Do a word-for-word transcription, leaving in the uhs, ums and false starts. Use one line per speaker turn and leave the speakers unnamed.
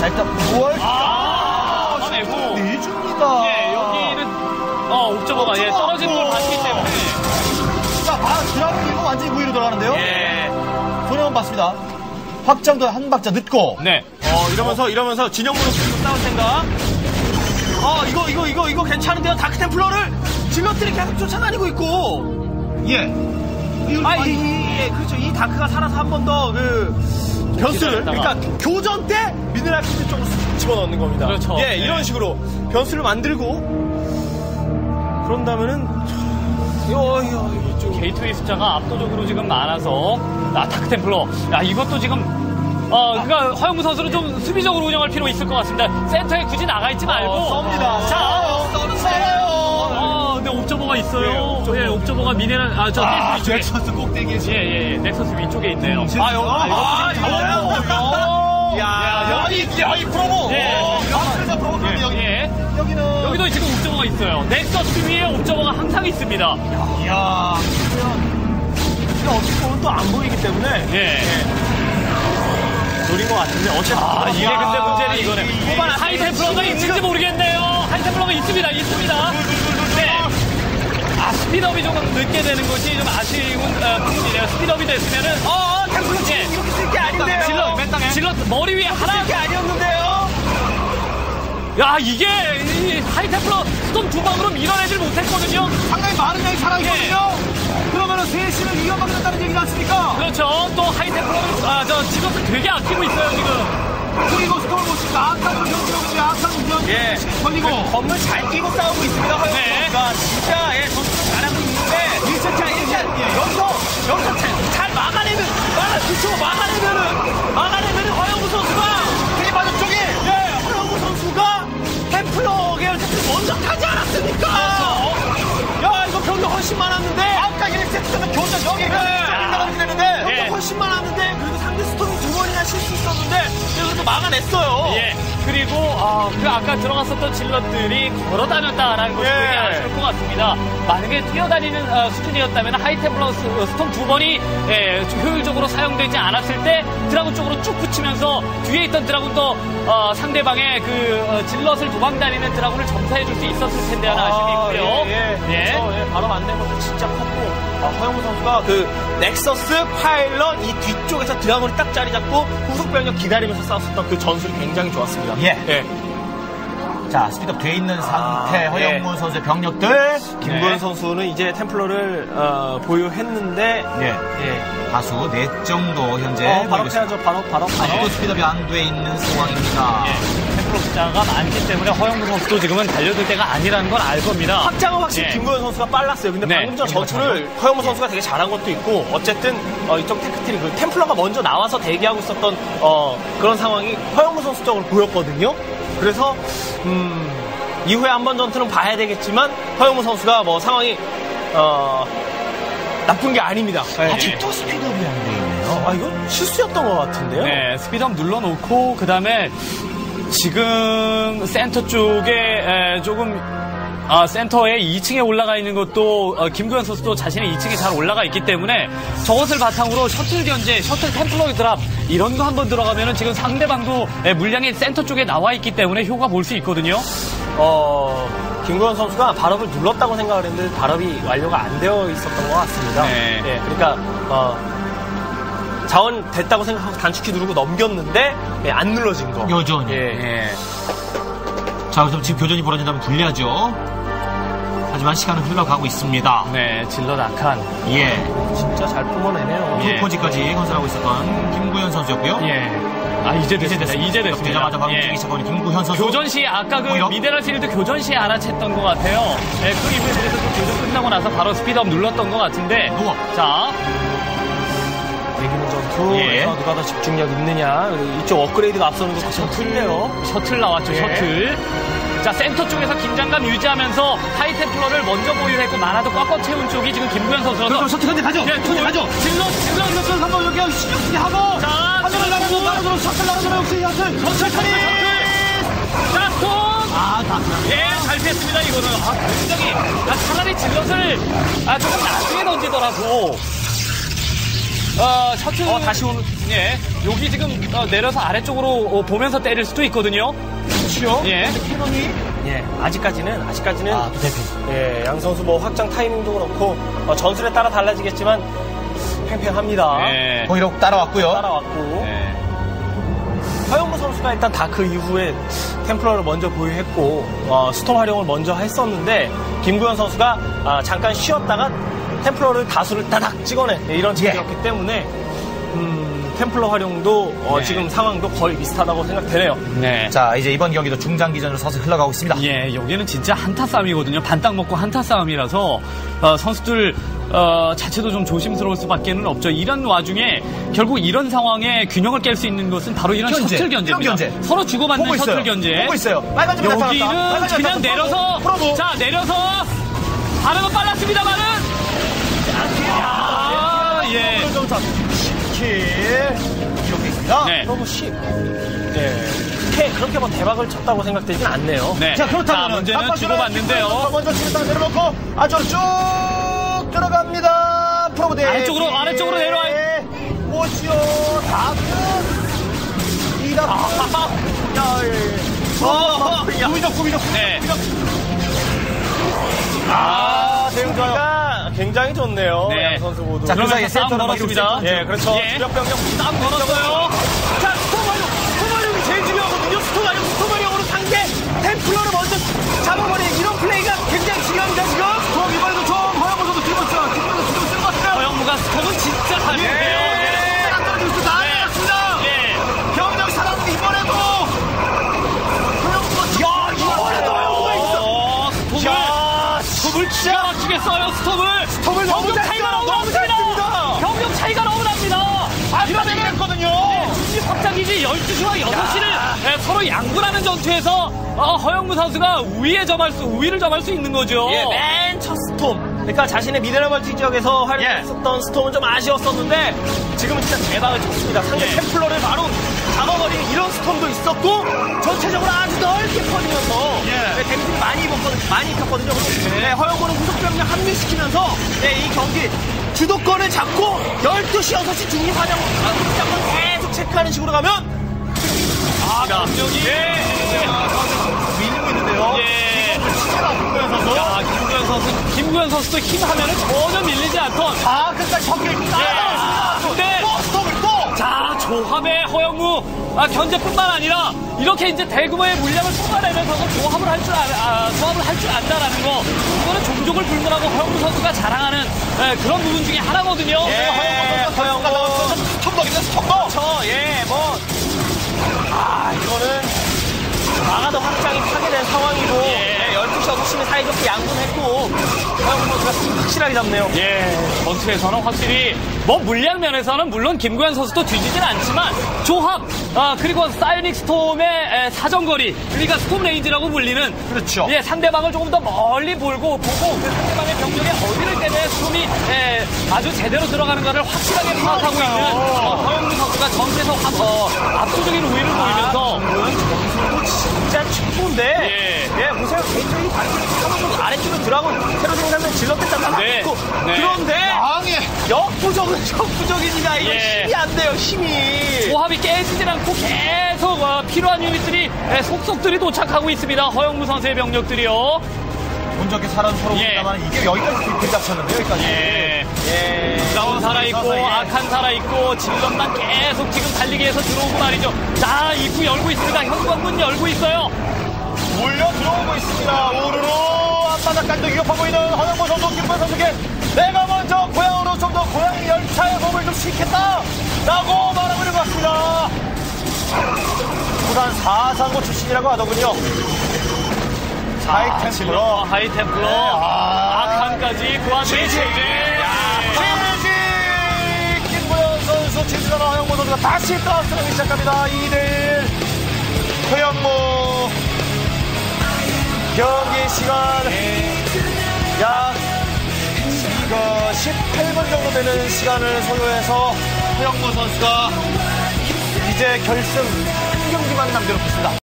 자, 일단 무얼.
아, 막아내고.
내줍니다.
예, 여기는, 어, 옥저버가, 예, 떨어지는 걸 봤기 때문에.
자, 아, 드라군 이거 완전히 무위로 들어가는데요?
예.
손해만 봤습니다. 확장도 한 박자 늦고.
네. 어, 이러면서, 이러면서 진영으로 계속 싸울 생각. 어, 이거, 이거, 이거, 이거 괜찮은데요? 다크템플러를 질럿들이 계속 쫓아다니고 있고.
예.
아, 이, 이, 예, 그렇죠. 이 다크가 살아서 한 번 더, 그, 변수를, 그러니까 교전 때 미네랄 피트 쪽으로 집어넣는 겁니다.
그렇죠.
예,
네.
이런 식으로 변수를 만들고, 그런다면은, 요, 요, 이쪽.
게이트웨이 숫자가 압도적으로 지금 많아서, 아, 다크템플러. 야, 이것도 지금, 어, 그니까, 허영무 선수는 좀 수비적으로 운영할 필요 있을 것 같습니다. 센터에 굳이 나가 있지 말고.
어, 쏩니다.
자,
써는 써요.
어, 근데 옵저버가 있어요.
네, 옵저버.
예, 옵저버가 미네랄, 아, 저,
아,
위쪽에.
넥서스 꼭대기에
예, 예, 예. 넥서스 위쪽에 있네요.
음,
아, 여, 아,
아,
이거
이거요?
야,
여기, 여기 프로모.
예.
여기서 프로모 그런데 여기.
예.
여기는.
여기도 지금 옵저버가 있어요. 넥서스 위에 옵저버가 항상 있습니다.
이야.
근데 어떻게 보면 또 안 보이기 때문에.
예.
노린 것 같은데, 어쨌든.
아, 이게 근데 문제는
이-
이거네.
이-
후반 하이템플러가 있는지 모르겠네요. 하이템플러가 있습니다. 있습니다. 네. 아, 스피드업이 조금 늦게 되는 것이 좀 아쉬운 어, 부분이네요. 스피드업이 됐으면은.
어, 템플러
예.
지금 이렇게 쓸 게 아닌데요.
질럿, 질럿 머리 위에 하나.
쓸 게 아니었는데요.
야, 이게 이 하이템플러 스톰 두 방으로 밀어내질 못했거든요.
상당히 많은 명이 살아있거든요. 그러면은 셋이는 위험하게 된다는 얘기지 않습니까?
그렇죠. 또 하이템플러를, 아, 저 질럿을 되게 아끼고 있어요, 지금.
그리고 스톱을 못 치니까 악한 경기력이 악한 운전
예.
걸리고.
건물 잘 끼고 싸우고 있습니다, 허영
네.
선수가. 진짜, 예, 전투를 잘하고 있는데.
일 차, 일 차,
여기서, 여기서 잘, 잘 막아내면, 막아, 그쵸, 막아내면은, 막아내면은 허영우 선수가,
대마저 쪽에.
예, 허영우 선수가 템플러 계열 세트를 먼저 타지 않았습니까? 야, 이거 병력 훨씬 많았는데.
아까 일 세트는 교전 여기가
네.
나가게 되는데.
예.
병력 훨씬 많았는데, 그래도 상대 스톰이 두 번이나 실수했었는데, 그래도 막아냈어요.
예. 그리고, 아, 그 아까 들어갔었던 질럿들이 걸어다녔다라는 것이
예.
되게 아쉬울 것 같습니다. 만약에 뛰어다니는 어, 수준이었다면 하이템플러 스- 스톰 두 번이 예, 좀 효율적으로 사용되지 않았을 때 드라군 쪽으로 쭉 붙이면서 뒤에 있던 드라군도 어, 상대방의 그 어, 질럿을 도망다니는 드라군을 점사해줄 수 있었을 텐데 하는 아쉬움이 있고요.
예, 예.
예.
그렇죠. 예, 바로 만든 것도 진짜 컸고. 아, 허영우 선수가 그 넥서스, 파일럿 이 뒤쪽에서 드라곤이 딱 자리 잡고 후속 병력 기다리면서 싸웠었던 그 전술이 굉장히 좋았습니다.
예.
예.
자, 스피드업 돼 있는 상태.
아,
허영문 선수의 병력들.
김구현
네.
선수는 이제 템플러를 어, 보유했는데
예.
예.
다수 넷 정도 현재.
어, 바로
보이고 있습니다.
해야죠. 바로 바로 바로.
아직도 스피드업이 안 돼 있는 상황입니다.
예. 템플러 숫자가 많기 때문에 허영무 선수도 지금은 달려들 때가 아니라는 걸 알 겁니다.
확장은 확실히
예.
김구현 선수가 빨랐어요. 근데
네.
방금 전 전투를 허영무 선수가 되게 잘한 것도 있고 어쨌든 어, 이쪽 테크트리 그 템플러가 먼저 나와서 대기하고 있었던 어, 그런 상황이 허영무 선수 쪽으로 보였거든요. 그래서 음, 이후에 한 번 전투는 봐야 되겠지만 허영무 선수가 뭐 상황이 어, 나쁜 게 아닙니다. 예.
아직도 스피드업이 안 돼 있네요.
아 이건 실수였던 것 같은데요.
네, 스피드업 눌러놓고 그 다음에 지금 센터 쪽에 에, 조금 아, 센터에 이 층에 올라가 있는 것도 어, 김구현 선수도 자신의 이 층에 잘 올라가 있기 때문에 저것을 바탕으로 셔틀 견제, 셔틀 템플러 드랍 이런 거 한번 들어가면은 지금 상대방도 에, 물량이 센터 쪽에 나와 있기 때문에 효과 볼 수 있거든요.
어, 김구현 선수가 발업을 눌렀다고 생각을 했는데 발업이 완료가 안 되어 있었던 것 같습니다.
네.
예, 그러니까 어, 자원 됐다고 생각하고 단축키 누르고 넘겼는데 예, 안 눌러진 거.
여전히.
예.
예.
자, 그럼 지금 교전이 벌어진다면 불리하죠. 하지만 시간은 흘러가고 있습니다.
네, 질럿 악한.
예.
진짜 잘 뿜어내네요.
예.
프로포지까지 건설하고 있었던 김구현 선수였고요.
예. 아, 이제
이제
됐습니다.
됐습니다.
이제 됐습니다.
되자마자 바로
예.
움직이기 시작하는 김구현 선수.
교전 시 아까 그
뭐요?
미네랄 필드 교전 시에 알아챘던 것 같아요. 네, 그 이후에 그래서 또 교전 끝나고 나서 바로 스피드업 눌렀던 것 같은데.
우와.
자,
이기는 전투에서
예.
누가 더 집중력 있느냐. 그리고 이쪽 업그레이드가 앞서는 것도 참 큰데요.
셔틀 나왔죠,
예.
셔틀. 자, 센터 쪽에서 긴장감 유지하면서 하이템플러를 먼저 보유했고 만화도 꽉꽉 채운 쪽이 지금 김구현 선수라서.
그럼 셔틀 현재 가죠.
예,
현재 가죠.
질러, 질러,
셔틀 한번 여기 신경 쓰게 하고.
자,
하늘을 날아서 날아서 셔틀 날아서 역시 셔틀. 셔틀
셔틀. 자, 스톱!
아, 다.
예, 잘 피했습니다, 이거는. 아, 굉장히. 아, 차라리 질럿을, 아, 조금 나중에 던지더라도. 어, 셔틀.
어, 다시 오는.
예. 여기 지금 어, 내려서 아래쪽으로 어, 보면서 때릴 수도 있거든요.
그렇죠.
예.
캐논이 예, 아직까지는 아직까지는
아, 또 대피.
예, 양 선수 뭐 확장 타이밍도 그렇고 어, 전술에 따라 달라지겠지만 팽팽합니다.
예.
공이로 따라왔고요.
따라왔고
예.
허영무 선수가 일단 다크 이후에 템플러를 먼저 보유했고 어, 스톰 활용을 먼저 했었는데 김구현 선수가 아, 잠깐 쉬었다가 템플러를 다수를 따닥 찍어내 이런 체제였기 때문에 음, 템플러 활용도 어,
네.
지금 상황도 거의 비슷하다고 생각되네요.
네.
자, 이제 이번 경기도 중장기전으로 서서 흘러가고 있습니다.
예, 여기는 진짜 한타 싸움이거든요. 반딱 먹고 한타 싸움이라서 어, 선수들 어, 자체도 좀 조심스러울 수밖에는 없죠. 이런 와중에 결국 이런 상황에 균형을 깰 수 있는 것은 바로 이런
견제,
셔틀 견제입니다.
이런 견제.
서로 주고받는
보고
셔틀
있어요.
견제.
보고 있어요. 빨간 점 나타났다.
여기는
빨간 점
그냥
나타났다.
내려서
프로브.
자 내려서 반응은 빨랐습니다만은 아, 예.
킬 이렇게 있습니다.
네.
너무 쉽. 네. 그렇게, 그렇게 뭐 대박을 쳤다고 생각되진 않네요.
네.
자, 그렇다면
자, 문제는 주고받는데요.
먼저 치겠다 내려놓고 안쪽으로 쭉 들어갑니다. 프로브 대
아래쪽으로, 아래쪽으로 내려와요.
오시오 다크 이다. 야, 예.
어, 야.
구비적 구비적
네.
구비적.
아,
대응 좋아요.
수비가 굉장히 좋네요.
네.
양 선수 모두.
자, 그
그러면서
사이에
싸움
센터로
걸었습니다.
막이루고
예, 그렇죠.
예.
주력 병력
싸움 걸었어요.
자, 스톰활용, 스톰활용이 제일 중요하거든요. 스톰활용, 스톰활용으로 상대 템플러를 먼저 잡아버리는 이런 플레이가 굉장히 중요합니다, 지금.
그럼 이번에도 좀 허영무 선수 뒤로 쳐. 뒤로 뒤로 쓰는 것 같아요.
허영무가 스톱은 진짜 잘해요.
예. 안 떨어지고 있어. 다
네.
내렸습니다.
예.
병력 살았는데 이번에도 허영무가 야 이번에도 허영무가 있어.
어, 스톱을,
야,
스톱을 기가 막히게 써요, 스톱을.
스톱을 너무
병력
잘
차이가
써요.
너무
너무 잘
납니다.
씁니다.
병력 차이가 너무 납니다.
아, 밀어내냈거든요.
준비 확장기지 열두 시와 여섯 시를 서로 양분하는 전투에서 어, 허영무 선수가 우위에 점할 수, 우위를 점할 수 있는 거죠.
예, 맨 첫 스톰. 그러니까 자신의 미네랄 멀티 지역에서 활용했었던 스톰은 좀 아쉬웠었는데 지금은 진짜 대박을 쳤습니다. 상대
예.
템플러를 바로 잡아버리는 이런 스톰도 있었고 전체적으로 아주 넓게 퍼지면서
예.
네, 데미지를 많이 입었거든요. 많이 입혔거든요. 그리고 네, 허영무는 후속병력 합류시키면서 네, 이 경기 주도권을 잡고 열두 시, 여섯 시 중립 화장 확장을 계속 체크하는 식으로 가면
아, 병력이. 예.
밀리고 있는데요.
예.
치즈가 김구현 선수.
야, 김구현 선수, 김구현 선수도 힘하면은 전혀 밀리지 않던.
아, 끝까지 적게
예. 근데
또 스톱을 또.
자, 조합의 허영무 아, 견제뿐만 아니라 이렇게 이제 대규모의 물량을 쏟아내면서 조합을 할 줄 아, 조합을 할 줄 안다라는 거, 이거는 종족을 불문하고 허영무 선수가 자랑하는 예, 그런 부분 중에 하나거든요.
예, 허영무.
스톱덕인데 스톱덕.
저, 예, 뭐. 아, 이거는 막아도 확장이 파괴된 상황이고
예.
네, 열두 시, 여섯 시는 사이좋게 양분했고 허영무 선수가 확실하게 잡네요.
예, 전투에서는 확실히 뭐 물량 면에서는 물론 김구현 선수도 뒤지진 않지만 조합 아, 그리고 사이닉 스톰의 에, 사정거리, 그러니까 스톰 레인지라고 불리는
그렇죠.
예, 상대방을 조금 더 멀리 볼고 보고 그 상대방의 병력에 어디를 때문에 스톰이 에, 아주 제대로 들어가는가를 확실하게 파악하고 있는 어, 허영무 선수가 전투에서 화- 어, 압도적인 우위를 보이면서
점수도 진짜 최고인데
예.
예, 보세요. 개인적인 반응이 아래쪽으로 들어가고 새로 생산된 질럿들 다
네.
있고
네.
그런데
강해.
역부족은 역부족이니까 이거
예.
힘이 안 돼요. 힘이.
조합이 깨지질 않고 계속 어, 필요한 유닛들이 에, 속속들이 도착하고 있습니다. 허영무 선수의 병력들이요.
운 좋게 살아는 서로
예.
있다만 이게 여기까지 들잡혔는데 여기까지.
예.
예.
브라운 살아있고,
예.
아칸 살아있고, 질럿만 계속 지금 달리기 위해서 들어오고 말이죠. 자, 입구 열고 있습니다. 현관문 열고 있어요.
몰려 들어오고 있습니다. 오르르 앞바닥까지도 위협하고 있는 허영무 선수, 김구현 선수에게 내가 먼저 고향으로 좀 더 고향 열차의 몸을 좀 싣겠다 라고 말하고 있는 것 같습니다. 부산 사상고 출신이라고 하더군요. 하이템플러.
질럿과 하이템플러,
네, 아.
아칸까지 그 와중에
지지.
야.
지지. 김구현 선수, 진수나 허영무 선수가 다시 가스를 시작합니다. 이 대 일. 허영무 경기 시간 약 이거 십팔 분 정도 되는 시간을 소요해서 허영무 선수가 이제 결승 한 경기만 남겨놓겠습니다.